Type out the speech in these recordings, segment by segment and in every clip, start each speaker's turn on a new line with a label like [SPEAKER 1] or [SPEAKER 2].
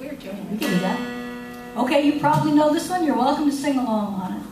[SPEAKER 1] or two.
[SPEAKER 2] We can do that. Okay, you probably know this one. You're welcome to sing along on it.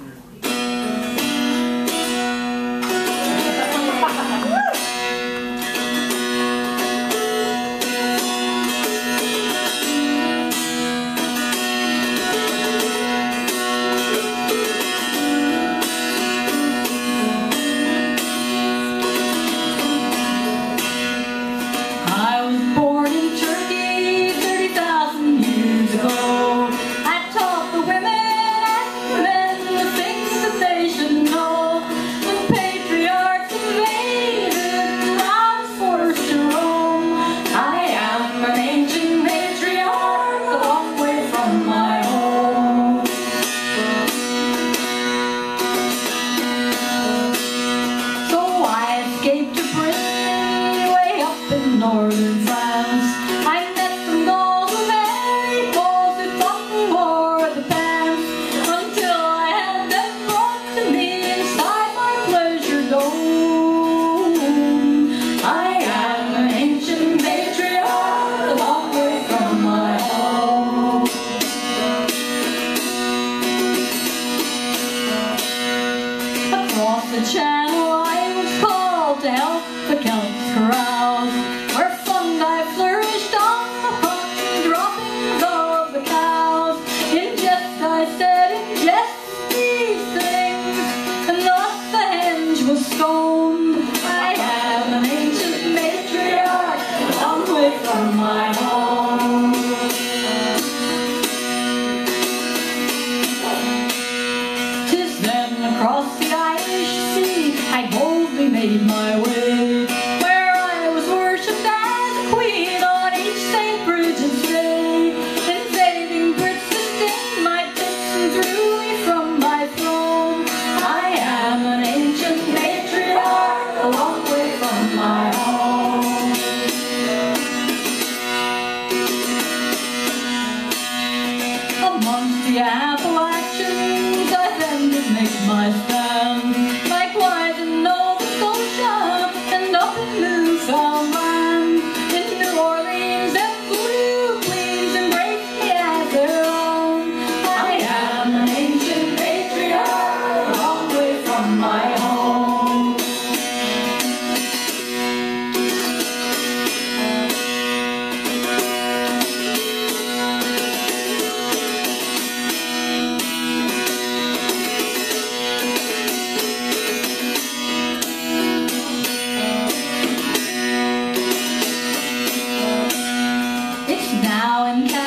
[SPEAKER 3] Northern France, I met some girls who married boys who fought and wore the pants, until I had them brought to me inside my pleasure dome. I am an ancient matriarch, a long way from my home. Across the channel I was called to help the Celts carouse, where fungi flourished on the cotton droppings of the cows. In jest I said, ingest these things, and thus the henge was stoned. I am an ancient matriarch, a long way from my home. Tis then across the Irish Sea I boldly made my way, where I was worshipped as a queen on each St. Bridget's day. Invading Brits disdained my tips and threw me from my throne. I am an ancient matriarch, a long way from my home. Amongst the Appalachians I then did make my stand, likewise in Nova Scotia and up in Newfoundland. In New Orleans and voodoo queens embraced me as their own. I am an ancient matriarch, a long way from my home. It's now in Canada.